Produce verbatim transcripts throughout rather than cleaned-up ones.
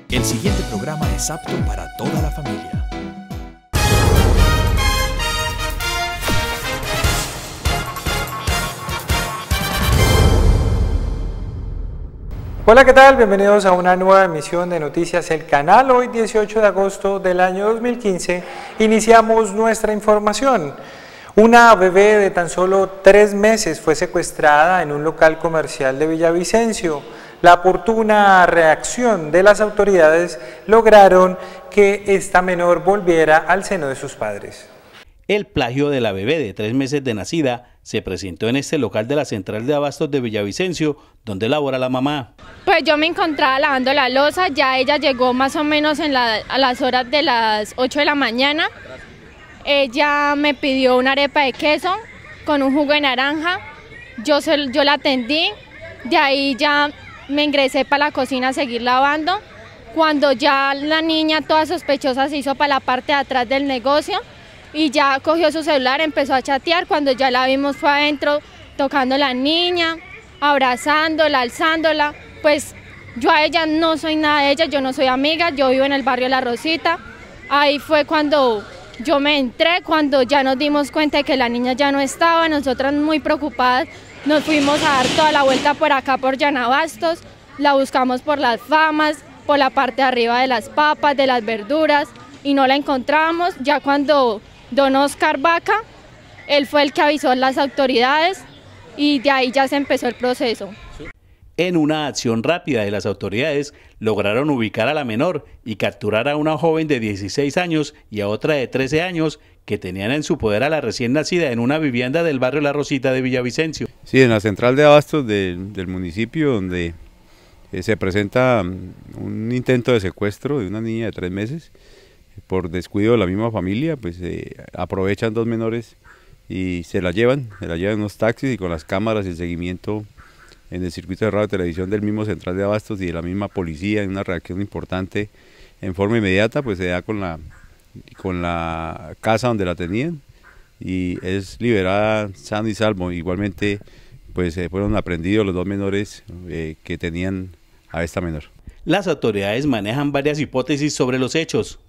El siguiente programa es apto para toda la familia. Hola, ¿qué tal? Bienvenidos a una nueva emisión de Noticias El Canal. Hoy, dieciocho de agosto del año dos mil quince, iniciamos nuestra información. Una bebé de tan solo tres meses fue secuestrada en un local comercial de Villavicencio. La oportuna reacción de las autoridades lograron que esta menor volviera al seno de sus padres. El plagio de la bebé de tres meses de nacida se presentó en este local de la Central de Abastos de Villavicencio, donde labora la mamá. Pues yo me encontraba lavando la loza, ya ella llegó más o menos en la, a las horas de las ocho de la mañana. Ella me pidió una arepa de queso con un jugo de naranja, yo, se, yo la atendí, de ahí ya me ingresé para la cocina a seguir lavando. Cuando ya la niña toda sospechosa se hizo para la parte de atrás del negocio y ya cogió su celular, empezó a chatear. Cuando ya la vimos fue adentro tocando a la niña, abrazándola, alzándola. Pues yo a ella no soy nada de ella, yo no soy amiga, yo vivo en el barrio La Rosita. Ahí fue cuando yo me entré, cuando ya nos dimos cuenta de que la niña ya no estaba, nosotras muy preocupadas nos fuimos a dar toda la vuelta por acá por Llanabastos, la buscamos por las famas, por la parte de arriba de las papas, de las verduras y no la encontramos. Ya cuando don Oscar Vaca, él fue el que avisó a las autoridades y de ahí ya se empezó el proceso. En una acción rápida de las autoridades, lograron ubicar a la menor y capturar a una joven de dieciséis años y a otra de trece años que tenían en su poder a la recién nacida en una vivienda del barrio La Rosita de Villavicencio. Sí, en la Central de Abastos de, del municipio, donde eh, se presenta un intento de secuestro de una niña de tres meses, por descuido de la misma familia, pues eh, aprovechan dos menores y se la llevan, se la llevan en unos taxis y con las cámaras y el seguimiento en el circuito de radio y televisión del mismo Central de Abastos y de la misma policía, en una reacción importante en forma inmediata, pues se da con la, con la casa donde la tenían y es liberada sano y salvo. Igualmente pues eh, fueron aprendidos los dos menores eh, que tenían a esta menor. Las autoridades manejan varias hipótesis sobre los hechos.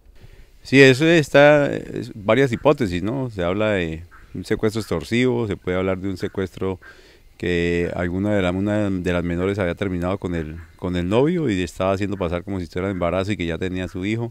Sí, eso está, es, varias hipótesis, ¿no? Se habla de un secuestro extorsivo, se puede hablar de un secuestro que alguna de, la, una de las menores había terminado con el, con el novio y estaba haciendo pasar como si estuviera en embarazo y que ya tenía su hijo,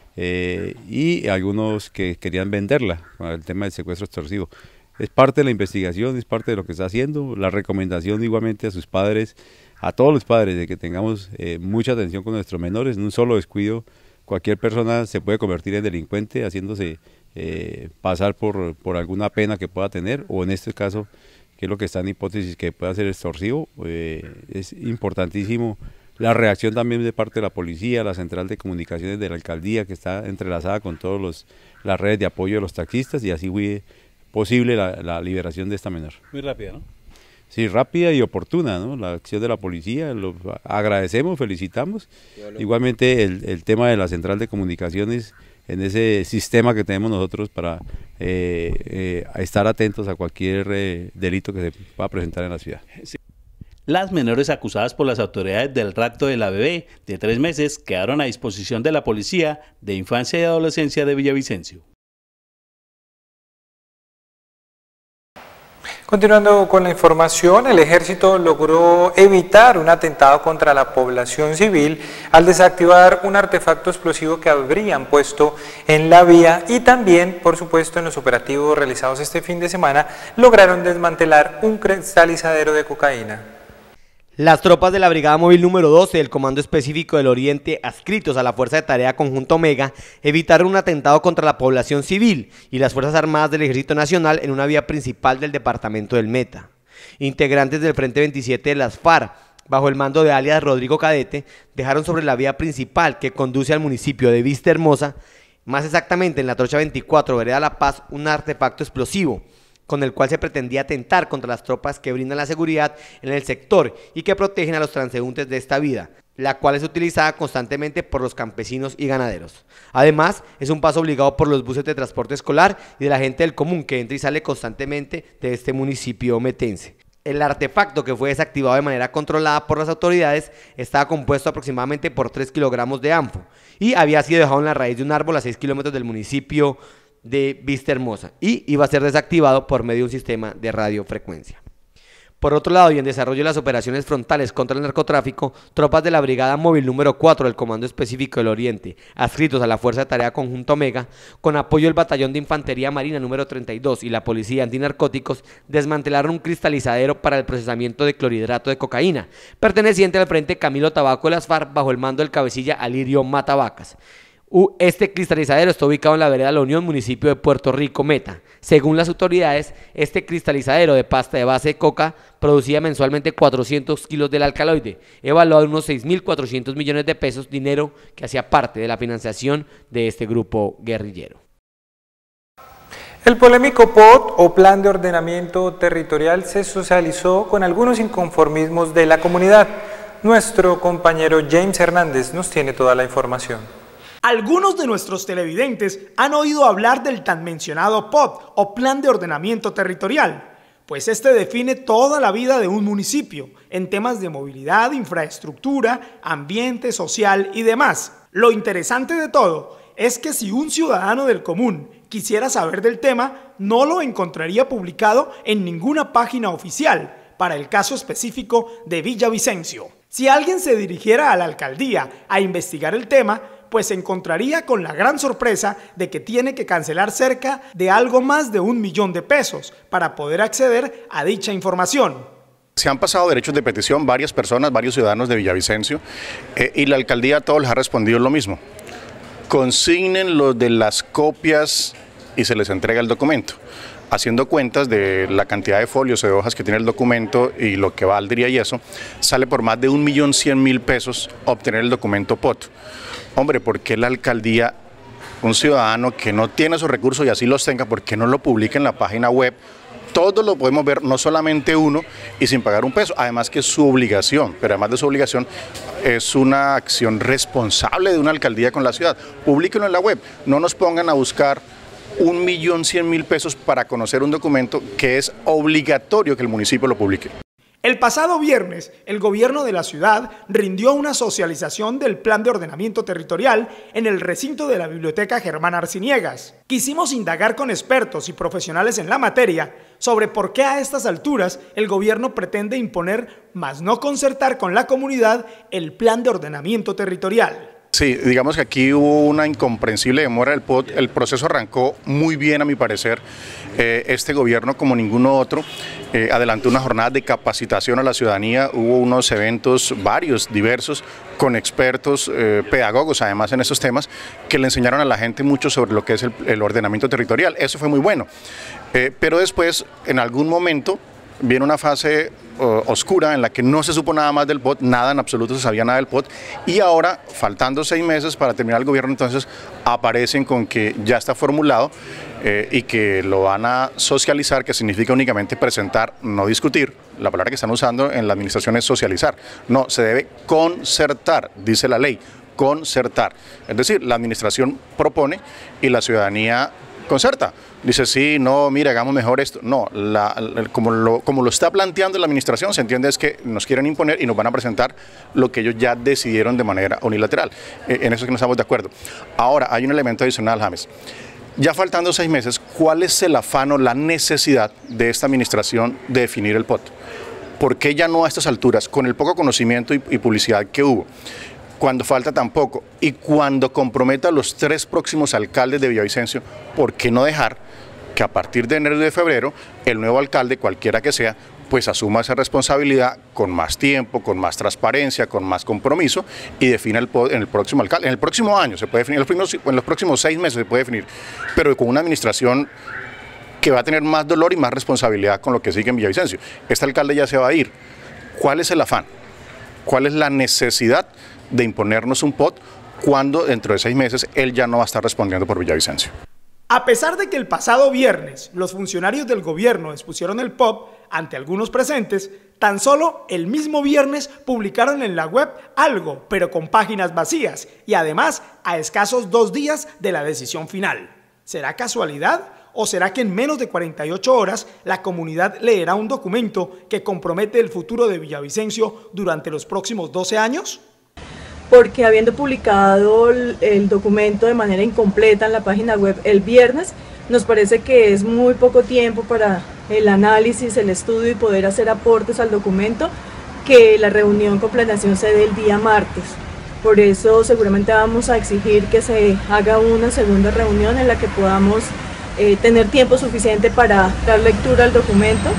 eh, y algunos que querían venderla con el tema del secuestro extorsivo. Es parte de la investigación, es parte de lo que está haciendo, la recomendación igualmente a sus padres, a todos los padres, de que tengamos eh, mucha atención con nuestros menores. En un solo descuido cualquier persona se puede convertir en delincuente haciéndose eh, pasar por, por alguna pena que pueda tener, o en este caso, que es lo que está en hipótesis, que pueda ser extorsivo. Eh, es importantísimo la reacción también de parte de la policía, la central de comunicaciones de la alcaldía, que está entrelazada con todas las redes de apoyo de los taxistas, y así fue posible la, la liberación de esta menor. Muy rápida, ¿no? Sí, rápida y oportuna, ¿no? La acción de la policía, lo agradecemos, felicitamos. Igualmente el, el tema de la central de comunicaciones, en ese sistema que tenemos nosotros para eh, eh, estar atentos a cualquier eh, delito que se pueda presentar en la ciudad. Sí. Las menores acusadas por las autoridades del rapto de la bebé de tres meses quedaron a disposición de la Policía de Infancia y Adolescencia de Villavicencio. Continuando con la información, el ejército logró evitar un atentado contra la población civil al desactivar un artefacto explosivo que habrían puesto en la vía, y también, por supuesto, en los operativos realizados este fin de semana, lograron desmantelar un cristalizadero de cocaína. Las tropas de la Brigada Móvil número doce del Comando Específico del Oriente, adscritos a la Fuerza de Tarea Conjunto Omega, evitaron un atentado contra la población civil y las Fuerzas Armadas del Ejército Nacional en una vía principal del departamento del Meta. Integrantes del Frente veintisiete de las FARC, bajo el mando de alias Rodrigo Cadete, dejaron sobre la vía principal que conduce al municipio de Vista Hermosa, más exactamente en la Trocha veinticuatro, Vereda La Paz, un artefacto explosivo, con el cual se pretendía atentar contra las tropas que brindan la seguridad en el sector y que protegen a los transeúntes de esta vía, la cual es utilizada constantemente por los campesinos y ganaderos. Además, es un paso obligado por los buses de transporte escolar y de la gente del común que entra y sale constantemente de este municipio metense. El artefacto, que fue desactivado de manera controlada por las autoridades, estaba compuesto aproximadamente por tres kilogramos de anfo y había sido dejado en la raíz de un árbol a seis kilómetros del municipio de Vista Hermosa y iba a ser desactivado por medio de un sistema de radiofrecuencia. Por otro lado, y en desarrollo de las operaciones frontales contra el narcotráfico, tropas de la Brigada Móvil número cuatro del Comando Específico del Oriente, adscritos a la Fuerza de Tarea Conjunto Omega, con apoyo del Batallón de Infantería Marina número treinta y dos y la Policía Antinarcóticos, desmantelaron un cristalizadero para el procesamiento de clorhidrato de cocaína, perteneciente al Frente Camilo Tabaco de las FARC, bajo el mando del cabecilla Alirio Matavacas. Este cristalizadero está ubicado en la vereda La Unión, municipio de Puerto Rico, Meta. Según las autoridades, este cristalizadero de pasta de base de coca producía mensualmente cuatrocientos kilos del alcaloide, evaluado en unos seis mil cuatrocientos millones de pesos, dinero que hacía parte de la financiación de este grupo guerrillero. El polémico P O T o Plan de Ordenamiento Territorial se socializó con algunos inconformismos de la comunidad. Nuestro compañero James Hernández nos tiene toda la información. Algunos de nuestros televidentes han oído hablar del tan mencionado P O T o Plan de Ordenamiento Territorial, pues este define toda la vida de un municipio en temas de movilidad, infraestructura, ambiente, social y demás. Lo interesante de todo es que si un ciudadano del común quisiera saber del tema, no lo encontraría publicado en ninguna página oficial para el caso específico de Villavicencio. Si alguien se dirigiera a la alcaldía a investigar el tema, pues se encontraría con la gran sorpresa de que tiene que cancelar cerca de algo más de un millón de pesos para poder acceder a dicha información. Se han pasado derechos de petición varias personas, varios ciudadanos de Villavicencio, eh, y la alcaldía a todos les ha respondido lo mismo. Consignen lo de las copias y se les entrega el documento. Haciendo cuentas de la cantidad de folios o de hojas que tiene el documento y lo que valdría y eso, sale por más de un millón cien mil pesos obtener el documento P O T. Hombre, ¿por qué la alcaldía, un ciudadano que no tiene esos recursos y así los tenga, por qué no lo publica en la página web? Todos lo podemos ver, no solamente uno, y sin pagar un peso. Además que es su obligación, pero además de su obligación, es una acción responsable de una alcaldía con la ciudad. Publíquenlo en la web, no nos pongan a buscar un millón cien mil pesos para conocer un documento que es obligatorio que el municipio lo publique. El pasado viernes, el gobierno de la ciudad rindió una socialización del Plan de Ordenamiento Territorial en el recinto de la Biblioteca Germán Arciniegas. Quisimos indagar con expertos y profesionales en la materia sobre por qué a estas alturas el gobierno pretende imponer, más no concertar con la comunidad, el Plan de Ordenamiento Territorial. Sí, digamos que aquí hubo una incomprensible demora del P O T, el proceso arrancó muy bien a mi parecer, eh, este gobierno como ninguno otro, eh, adelantó una jornada de capacitación a la ciudadanía, hubo unos eventos varios, diversos, con expertos, eh, pedagogos además en esos temas, que le enseñaron a la gente mucho sobre lo que es el, el ordenamiento territorial, eso fue muy bueno, eh, pero después en algún momento viene una fase uh, oscura en la que no se supo nada más del P O T, nada en absoluto se sabía nada del P O T, y ahora, faltando seis meses para terminar el gobierno, entonces aparecen con que ya está formulado eh, y que lo van a socializar, que significa únicamente presentar, no discutir. La palabra que están usando en la administración es socializar, no, se debe concertar, dice la ley, concertar. Es decir, la administración propone y la ciudadanía concerta. Dice, sí, no, mira, hagamos mejor esto. No, la, la, como, lo, como lo está planteando la administración, se entiende es que nos quieren imponer y nos van a presentar lo que ellos ya decidieron de manera unilateral. Eh, en eso es que no estamos de acuerdo. Ahora, hay un elemento adicional, James. Ya faltando seis meses, ¿cuál es el afán o la necesidad de esta administración de definir el P O T? ¿Por qué ya no a estas alturas, con el poco conocimiento y, y publicidad que hubo? Cuando falta tan poco y cuando comprometa a los tres próximos alcaldes de Villavicencio, ¿por qué no dejar que a partir de enero y de febrero el nuevo alcalde, cualquiera que sea, pues asuma esa responsabilidad con más tiempo, con más transparencia, con más compromiso y defina el, en el próximo alcalde? En el próximo año se puede definir, en los, primeros, en los próximos seis meses se puede definir, pero con una administración que va a tener más dolor y más responsabilidad con lo que sigue en Villavicencio. Este alcalde ya se va a ir. ¿Cuál es el afán? ¿Cuál es la necesidad de imponernos un P O T cuando dentro de seis meses él ya no va a estar respondiendo por Villavicencio? A pesar de que el pasado viernes los funcionarios del gobierno expusieron el P O T ante algunos presentes, tan solo el mismo viernes publicaron en la web algo, pero con páginas vacías y además a escasos dos días de la decisión final. ¿Será casualidad ¿O será que en menos de cuarenta y ocho horas la comunidad leerá un documento que compromete el futuro de Villavicencio durante los próximos doce años? Porque habiendo publicado el, el documento de manera incompleta en la página web el viernes, nos parece que es muy poco tiempo para el análisis, el estudio y poder hacer aportes al documento, que la reunión con planeación se dé el día martes. Por eso seguramente vamos a exigir que se haga una segunda reunión en la que podamos eh, tener tiempo suficiente para dar lectura al documento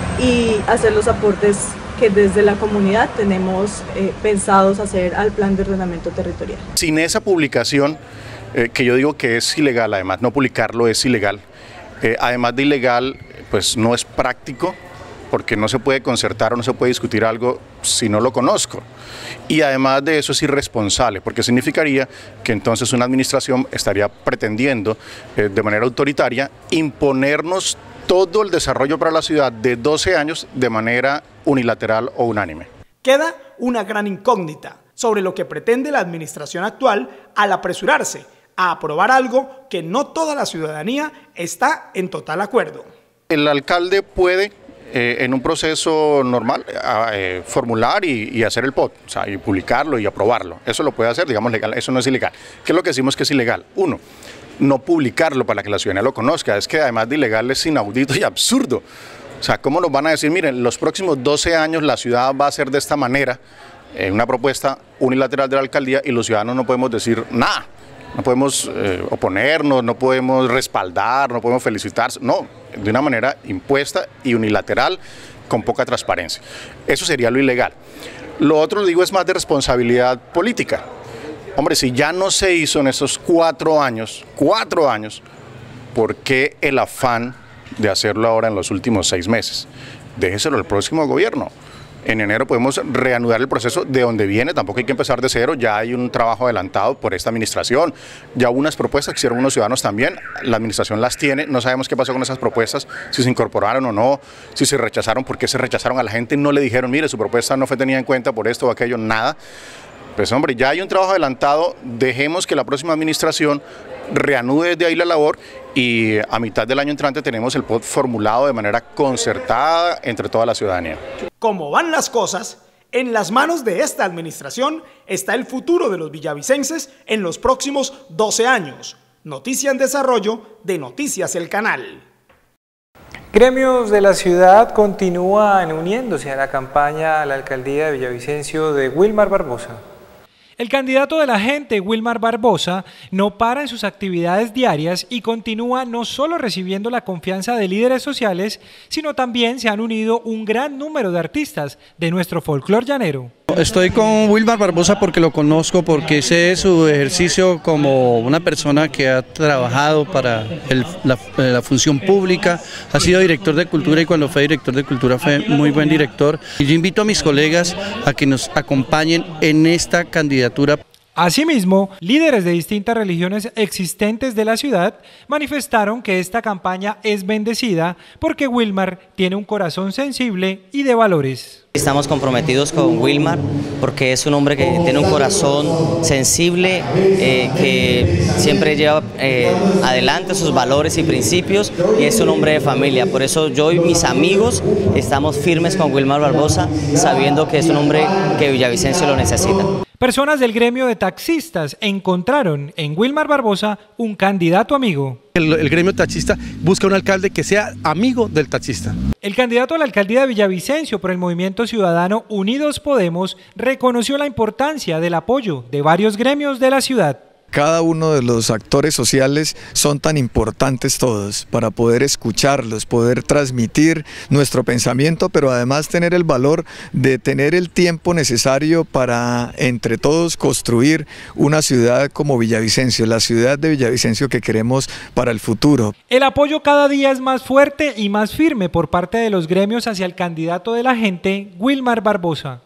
y hacer los aportes que desde la comunidad tenemos eh, pensados hacer al plan de ordenamiento territorial. Sin esa publicación, eh, que yo digo que es ilegal, además no publicarlo es ilegal, eh, además de ilegal, pues no es práctico, porque no se puede concertar o no se puede discutir algo si no lo conozco. Y además de eso es irresponsable, porque significaría que entonces una administración estaría pretendiendo eh, de manera autoritaria imponernos todo el desarrollo para la ciudad de doce años de manera unilateral o unánime. Queda una gran incógnita sobre lo que pretende la administración actual al apresurarse a aprobar algo que no toda la ciudadanía está en total acuerdo. El alcalde puede Eh, en un proceso normal, eh, formular y, y hacer el P O T, o sea, y publicarlo y aprobarlo. Eso lo puede hacer, digamos, legal, eso no es ilegal. ¿Qué es lo que decimos que es ilegal? Uno, no publicarlo para que la ciudadanía lo conozca, es que además de ilegal es inaudito y absurdo. O sea, ¿cómo nos van a decir, miren, los próximos doce años la ciudad va a ser de esta manera, eh, una propuesta unilateral de la alcaldía, y los ciudadanos no podemos decir nada? No podemos eh, oponernos, no podemos respaldar, no podemos felicitarse, no, de una manera impuesta y unilateral, con poca transparencia. Eso sería lo ilegal. Lo otro, lo digo, es más de responsabilidad política. Hombre, si ya no se hizo en esos cuatro años, cuatro años, ¿por qué el afán de hacerlo ahora en los últimos seis meses? Déjeselo al próximo gobierno. En enero podemos reanudar el proceso de donde viene, tampoco hay que empezar de cero, ya hay un trabajo adelantado por esta administración, ya unas propuestas que hicieron unos ciudadanos también, la administración las tiene, no sabemos qué pasó con esas propuestas, si se incorporaron o no, si se rechazaron, por qué se rechazaron, a la gente no le dijeron, mire, su propuesta no fue tenida en cuenta por esto o aquello, nada. Pues hombre, ya hay un trabajo adelantado, dejemos que la próxima administración reanude desde ahí la labor y a mitad del año entrante tenemos el P O T formulado de manera concertada entre toda la ciudadanía. Como van las cosas, en las manos de esta administración está el futuro de los villavicenses en los próximos doce años. Noticia en desarrollo de Noticias El Canal. Gremios de la ciudad continúan uniéndose a la campaña a la alcaldía de Villavicencio de Wilmar Barbosa. El candidato de la gente, Wilmar Barbosa, no para en sus actividades diarias y continúa no solo recibiendo la confianza de líderes sociales, sino también se han unido un gran número de artistas de nuestro folclor llanero. Estoy con Wilmar Barbosa porque lo conozco, porque sé su ejercicio como una persona que ha trabajado para el, la, la función pública, ha sido director de cultura y cuando fue director de cultura fue muy buen director. Y yo invito a mis colegas a que nos acompañen en esta candidatura. Asimismo, líderes de distintas religiones existentes de la ciudad manifestaron que esta campaña es bendecida porque Wilmar tiene un corazón sensible y de valores. Estamos comprometidos con Wilmar porque es un hombre que tiene un corazón sensible, eh, que siempre lleva eh, adelante sus valores y principios y es un hombre de familia. Por eso yo y mis amigos estamos firmes con Wilmar Barbosa, sabiendo que es un hombre que Villavicencio lo necesita. Personas del gremio de taxistas encontraron en Wilmar Barbosa un candidato amigo. El, el gremio taxista busca un alcalde que sea amigo del taxista. El candidato a la alcaldía de Villavicencio por el movimiento ciudadano Unidos Podemos reconoció la importancia del apoyo de varios gremios de la ciudad. Cada uno de los actores sociales son tan importantes todos para poder escucharlos, poder transmitir nuestro pensamiento, pero además tener el valor de tener el tiempo necesario para entre todos construir una ciudad como Villavicencio, la ciudad de Villavicencio que queremos para el futuro. El apoyo cada día es más fuerte y más firme por parte de los gremios hacia el candidato de la gente, Wilmar Barbosa.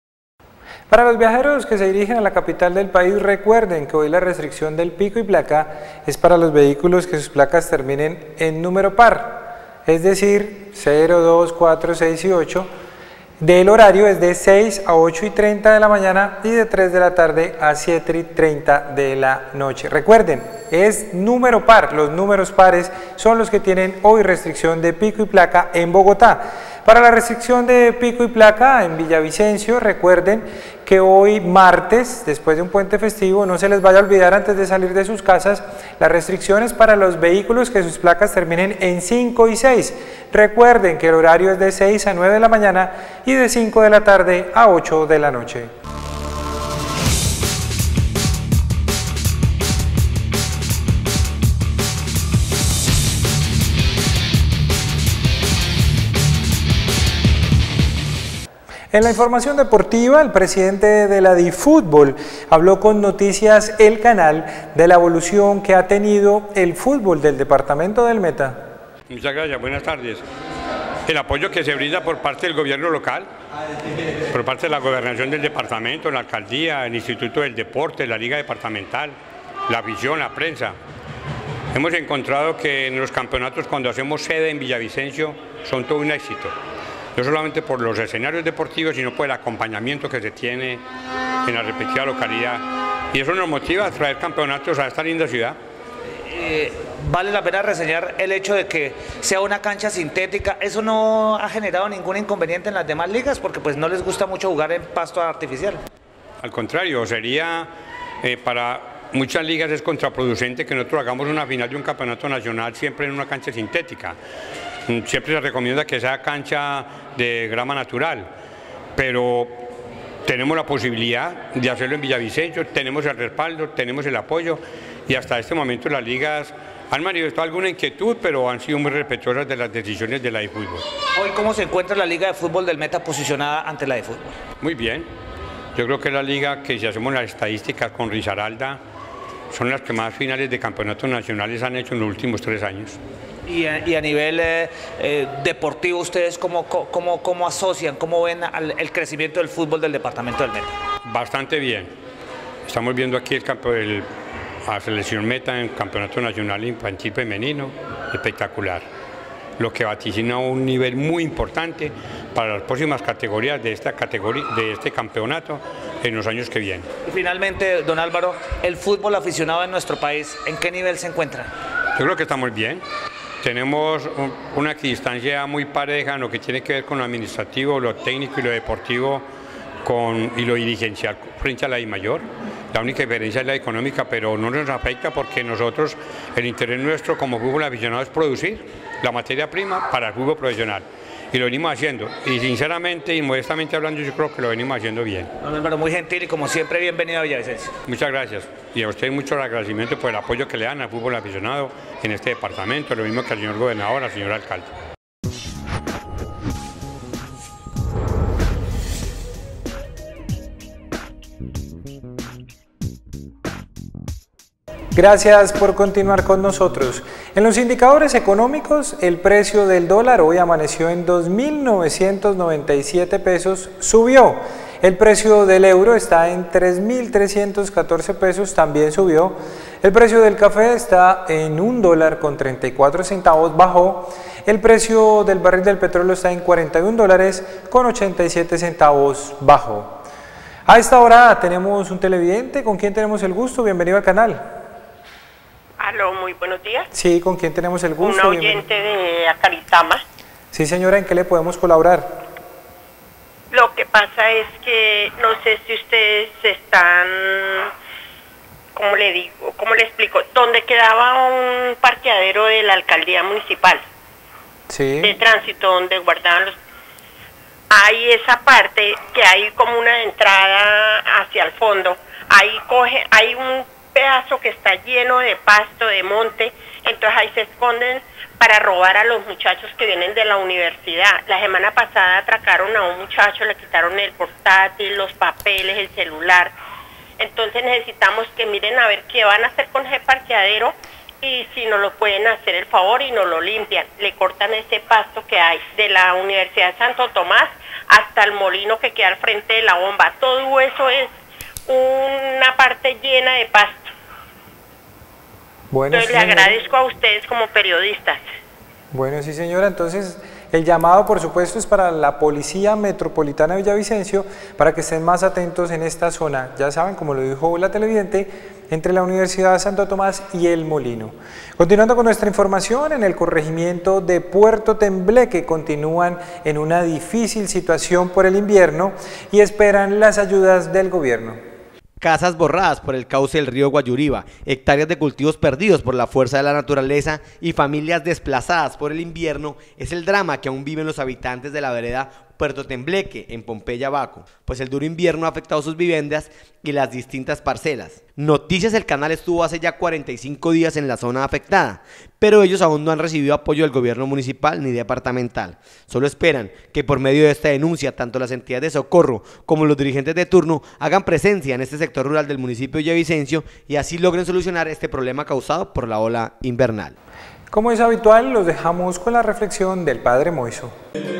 Para los viajeros que se dirigen a la capital del país, recuerden que hoy la restricción del pico y placa es para los vehículos que sus placas terminen en número par, es decir, cero, dos, cuatro, seis y ocho. Del horario es de seis a ocho y treinta de la mañana y de tres de la tarde a siete y treinta de la noche. Recuerden, es número par. Los números pares son los que tienen hoy restricción de pico y placa en Bogotá. Para la restricción de pico y placa en Villavicencio, recuerden que hoy martes, después de un puente festivo, no se les vaya a olvidar antes de salir de sus casas, las restricciones para los vehículos que sus placas terminen en cinco y seis. Recuerden que el horario es de seis a nueve de la mañana y de cinco de la tarde a ocho de la noche. En la información deportiva, el presidente de la DiFútbol habló con Noticias El Canal de la evolución que ha tenido el fútbol del departamento del Meta. Muchas gracias, buenas tardes. El apoyo que se brinda por parte del gobierno local, por parte de la gobernación del departamento, la alcaldía, el Instituto del Deporte, la Liga Departamental, la afición, la prensa. Hemos encontrado que en los campeonatos, cuando hacemos sede en Villavicencio, son todo un éxito. No solamente por los escenarios deportivos, sino por el acompañamiento que se tiene en la respectiva localidad. Y eso nos motiva a traer campeonatos a esta linda ciudad. Eh, vale la pena reseñar el hecho de que sea una cancha sintética. ¿Eso no ha generado ningún inconveniente en las demás ligas? Porque pues no les gusta mucho jugar en pasto artificial. Al contrario, sería eh, para muchas ligas es contraproducente que nosotros hagamos una final de un campeonato nacional siempre en una cancha sintética. Siempre se recomienda que sea cancha de grama natural, pero tenemos la posibilidad de hacerlo en Villavicencio, tenemos el respaldo, tenemos el apoyo y hasta este momento las ligas han manifestado alguna inquietud, pero han sido muy respetuosas de las decisiones de la de fútbol. Hoy, ¿cómo se encuentra la Liga de Fútbol del Meta posicionada ante la de fútbol? Muy bien, yo creo que es la liga que, si hacemos las estadísticas con Risaralda, son las que más finales de campeonatos nacionales han hecho en los últimos tres años. Y a, y a nivel eh, eh, deportivo, ¿ustedes cómo, cómo, cómo asocian, cómo ven al, el crecimiento del fútbol del departamento del Meta? Bastante bien. Estamos viendo aquí el campo de la selección Meta en campeonato nacional infantil femenino, espectacular. Lo que vaticina un nivel muy importante para las próximas categorías de esta categoría, de este campeonato en los años que vienen. Y finalmente, don Álvaro, el fútbol aficionado en nuestro país, ¿en qué nivel se encuentra? Yo creo que está muy bien. Tenemos una equidistancia muy pareja en lo que tiene que ver con lo administrativo, lo técnico y lo deportivo con, y lo dirigencial frente a la DIMAYOR. La única diferencia es la económica, pero no nos afecta porque nosotros, el interés nuestro como fútbol aficionado es producir la materia prima para el fútbol profesional. Y lo venimos haciendo. Y sinceramente y modestamente hablando, yo creo que lo venimos haciendo bien. Don Álvaro, muy gentil y como siempre, bienvenido a Villavicencio. Muchas gracias. Y a usted mucho agradecimiento por el apoyo que le dan al fútbol aficionado en este departamento, lo mismo que al señor gobernador, al señor alcalde. Gracias por continuar con nosotros. En los indicadores económicos, el precio del dólar hoy amaneció en dos mil novecientos noventa y siete pesos, subió. El precio del euro está en tres mil trescientos catorce pesos, también subió. El precio del café está en un dólar con treinta y cuatro centavos, bajó. El precio del barril del petróleo está en cuarenta y un dólares con ochenta y siete centavos, bajó. A esta hora tenemos un televidente, ¿con quién tenemos el gusto? Bienvenido al canal. Aló, muy buenos días. Sí, ¿con quién tenemos el gusto? Un oyente de Acaritama. Sí, señora, ¿en qué le podemos colaborar? Lo que pasa es que no sé si ustedes están, ¿cómo le digo? ¿Cómo le explico? Donde quedaba un parqueadero de la alcaldía municipal. Sí. De tránsito, donde guardaban los... Hay esa parte que hay como una entrada hacia el fondo. Ahí coge, hay un pedazo que está lleno de pasto, de monte, entonces ahí se esconden para robar a los muchachos que vienen de la universidad. La semana pasada atracaron a un muchacho, le quitaron el portátil, los papeles, el celular. Entonces necesitamos que miren a ver qué van a hacer con ese parqueadero y si nos lo pueden hacer el favor y nos lo limpian. Le cortan ese pasto que hay de la Universidad de Santo Tomás hasta el molino que queda al frente de la bomba. Todo eso es una parte llena de pasto. Bueno, Entonces sí, le agradezco a ustedes como periodistas. Bueno, sí, señora, entonces el llamado, por supuesto, es para la Policía Metropolitana de Villavicencio para que estén más atentos en esta zona. Ya saben, como lo dijo la televidente, entre la Universidad Santo Tomás y El Molino. Continuando con nuestra información, en el corregimiento de Puerto Tembleque continúan en una difícil situación por el invierno y esperan las ayudas del gobierno. Casas borradas por el cauce del río Guayuriba, hectáreas de cultivos perdidos por la fuerza de la naturaleza y familias desplazadas por el invierno es el drama que aún viven los habitantes de la vereda Puerto Tembleque, en Pompeya, Baco, pues el duro invierno ha afectado sus viviendas y las distintas parcelas. Noticias El Canal estuvo hace ya cuarenta y cinco días en la zona afectada, pero ellos aún no han recibido apoyo del gobierno municipal ni departamental. Solo esperan que por medio de esta denuncia, tanto las entidades de socorro como los dirigentes de turno hagan presencia en este sector rural del municipio de Villavicencio y así logren solucionar este problema causado por la ola invernal. Como es habitual, los dejamos con la reflexión del Padre Moiso.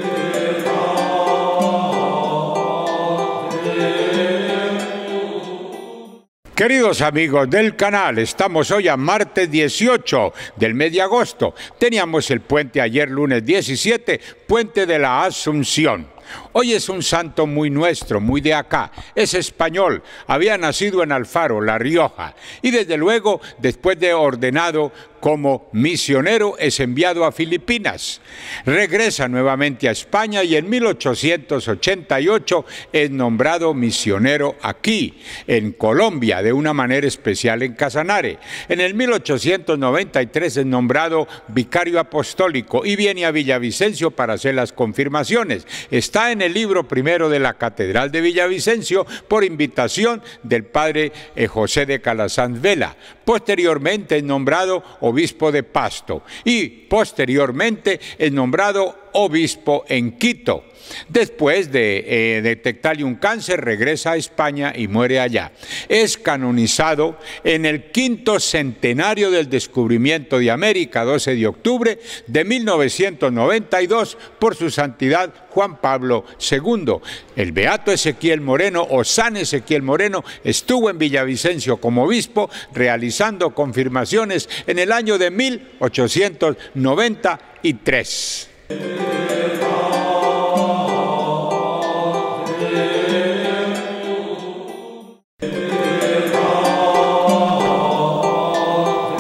Queridos amigos del canal, estamos hoy a martes dieciocho del mes de agosto. Teníamos el puente ayer lunes diecisiete, puente de la Asunción. Hoy es un santo muy nuestro, muy de acá, es español, había nacido en Alfaro, La Rioja, y desde luego, después de ordenado como misionero, es enviado a Filipinas. Regresa nuevamente a España y en mil ochocientos ochenta y ocho es nombrado misionero aquí, en Colombia, de una manera especial en Casanare. En el mil ochocientos noventa y tres es nombrado vicario apostólico y viene a Villavicencio para hacer las confirmaciones. Está en el libro primero de la Catedral de Villavicencio por invitación del padre eh, José de Calasanz Vela. Posteriormente es nombrado obispo de Pasto y posteriormente es nombrado obispo en Quito. Después de eh, detectarle un cáncer, regresa a España y muere allá. Es canonizado en el quinto centenario del descubrimiento de América, doce de octubre de mil novecientos noventa y dos, por su santidad Juan Pablo segundo. El beato Ezequiel Moreno, o San Ezequiel Moreno, estuvo en Villavicencio como obispo, realizando confirmaciones en el año de mil ochocientos noventa y tres.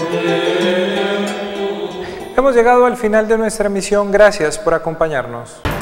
Hemos llegado al final de nuestra emisión. Gracias por acompañarnos.